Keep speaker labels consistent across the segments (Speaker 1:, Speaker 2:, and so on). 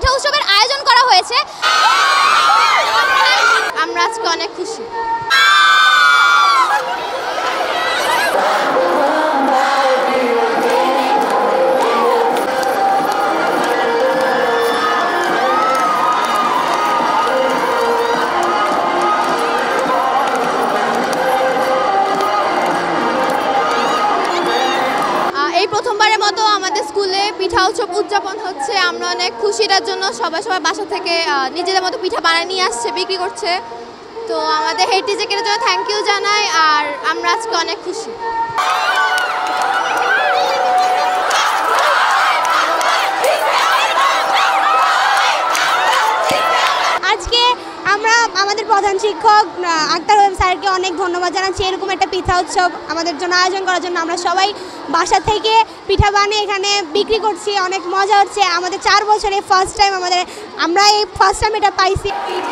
Speaker 1: পিঠা উৎসবের আয়োজন করা হয়েছে। আমরা আজকে অনেক খুশি। এই প্রথমবারের মতো আমাদের স্কুলে পিঠা উৎসব উদযাপন হচ্ছে। আমরা অনেক খুশিটার জন্য সবাই বাসা থেকে নিজেদের মতো পিঠা বানিয়ে নিয়ে আসছে, বিক্রি করছে। তো আমাদের হেরিটেজ একের জন্য থ্যাংক ইউ জানাই। আর আমরা আজকে অনেক খুশি।
Speaker 2: আজকে আমরা আমাদের প্রধান শিক্ষক আক্তার হোসেন স্যারকে অনেক ধন্যবাদ জানাচ্ছি এরকম একটা পিঠা উৎসব আমাদের জন্য আয়োজন করার জন্য। আমরা সবাই বাসা থেকে পিঠা বানিয়ে এখানে বিক্রি করছি, অনেক মজা হচ্ছে। আমাদের 4 বছরে ফার্স্ট টাইম আমরা এই ফার্স্ট টাইম এটা পাইছি।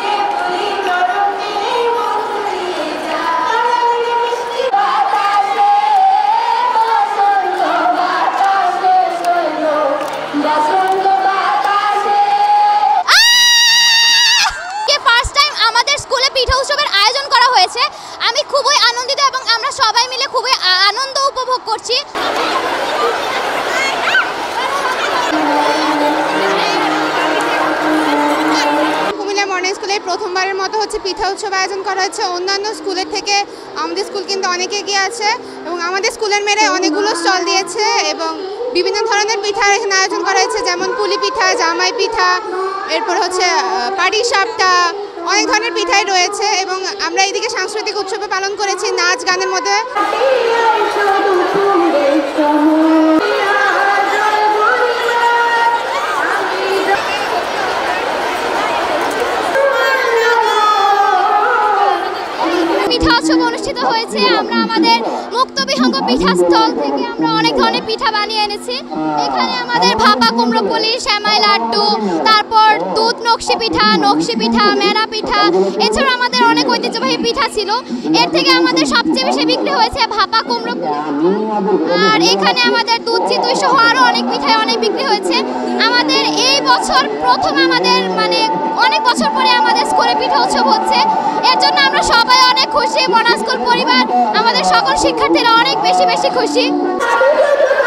Speaker 1: পিঠা উৎসবের আয়োজন করা হয়েছে। আমি খুবই আনন্দিত এবং আমরা সবাই মিলে খুবই আনন্দ উপভোগ করছি।
Speaker 2: কুমিল্লা মডার্ন স্কুলে প্রথমবারের মতো পিঠা উৎসব আয়োজন করা হয়েছে। অন্যান্য স্কুলের থেকে আমাদের স্কুল কিন্তু অনেক এগিয়ে আছে এবং আমাদের স্কুলের মেয়েরা অনেকগুলো স্টল দিয়েছে এবং বিভিন্ন ধরনের পিঠা এখানে আয়োজন করা হয়েছে, যেমন পুলি পিঠা, জামাই পিঠা, এরপর পাটিসাপটা, অনেক ধরনের পিঠাই রয়েছে। এবং আমরা এইদিকে সাংস্কৃতিক উৎসবে পালন করেছি নাচ গানের মধ্যে।
Speaker 1: পিঠা উৎসব অনুষ্ঠিত হয়েছে। আমরা আমাদের মুক্তবিহঙ্গ পিঠা স্টল থেকে আমরা অনেক ধরনের পিঠা বানিয়ে এনেছি। এখানে আমাদের ভাপা কুমড়োপুলি, শ্যামাই লাড্ডু, তারপর দুধ নকশি পিঠা, মেরা পিঠা, এছাড়া আমাদের অনেক ঐতিহ্যবাহী পিঠা ছিল। এর থেকে আমাদের সবচেয়ে বেশি বিক্রি হয়েছে ভাপা কুমড়োপুলি। আর এখানে আমাদের দুধ চিতই সহ আরও অনেক পিঠায় অনেক বিক্রি হয়েছে। আমাদের এই বছর প্রথম অনেক বছর পরে আমাদের স্কুলে পিঠা উৎসব হচ্ছে। এর জন্য আমরা সবাই অনেক খুশি। মডার্ন স্কুল পরিবার, আমাদের সকল শিক্ষার্থীরা অনেক বেশি খুশি।